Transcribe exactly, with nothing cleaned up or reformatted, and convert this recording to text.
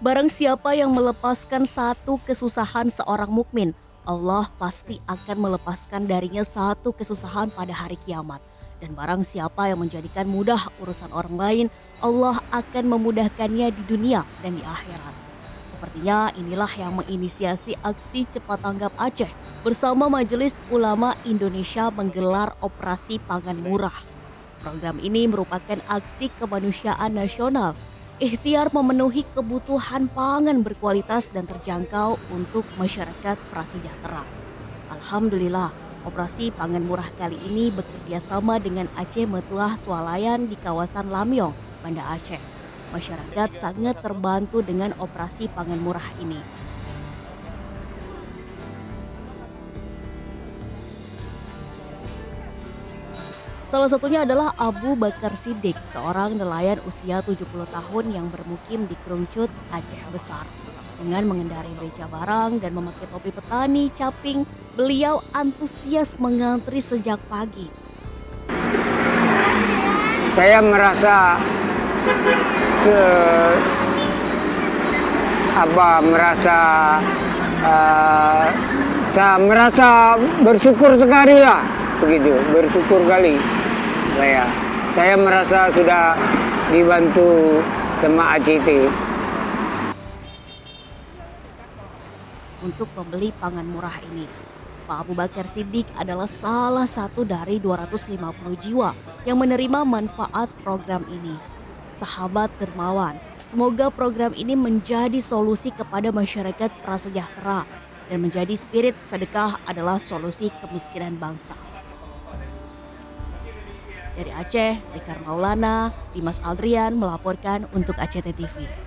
Barang siapa yang melepaskan satu kesusahan seorang mukmin, Allah pasti akan melepaskan darinya satu kesusahan pada hari kiamat. Dan barang siapa yang menjadikan mudah urusan orang lain, Allah akan memudahkannya di dunia dan di akhirat. Sepertinya inilah yang menginisiasi aksi Cepat Tanggap Aceh bersama Majelis Ulama Indonesia menggelar Operasi Pangan Murah. Program ini merupakan aksi kemanusiaan nasional, ikhtiar memenuhi kebutuhan pangan berkualitas dan terjangkau untuk masyarakat prasejahtera. Alhamdulillah, operasi pangan murah kali ini bekerja sama dengan Aceh Metuah Swalayan di kawasan Lamyong, Banda Aceh. Masyarakat sangat terbantu dengan operasi pangan murah ini. Salah satunya adalah Abu Bakar Siddiq, seorang nelayan usia tujuh puluh tahun yang bermukim di Krungcut, Aceh Besar. Dengan mengendarai beca barang dan memakai topi petani caping, beliau antusias mengantri sejak pagi. Saya merasa ke apa merasa uh, saya merasa bersyukur sekali lah, begitu, bersyukur kali. Saya, saya merasa sudah dibantu sama A C T. Untuk membeli pangan murah ini, Pak Abu Bakar Siddiq adalah salah satu dari dua ratus lima puluh jiwa yang menerima manfaat program ini. Sahabat dermawan, semoga program ini menjadi solusi kepada masyarakat prasejahtera dan menjadi spirit sedekah adalah solusi kemiskinan bangsa. Dari Aceh, Rikar Maulana, Dimas Aldrian melaporkan untuk A C T T V.